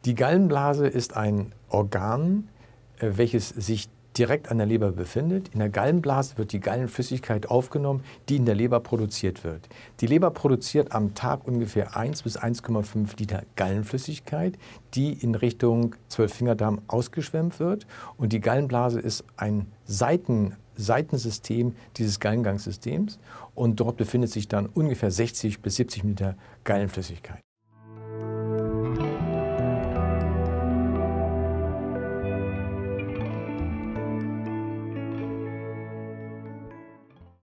Die Gallenblase ist ein Organ, welches sich direkt an der Leber befindet. In der Gallenblase wird die Gallenflüssigkeit aufgenommen, die in der Leber produziert wird. Die Leber produziert am Tag ungefähr 1 bis 1,5 Liter Gallenflüssigkeit, die in Richtung Zwölffingerdarm ausgeschwemmt wird. Und die Gallenblase ist ein Seitensystem dieses Gallengangssystems. Und dort befindet sich dann ungefähr 60 bis 70 Liter Gallenflüssigkeit.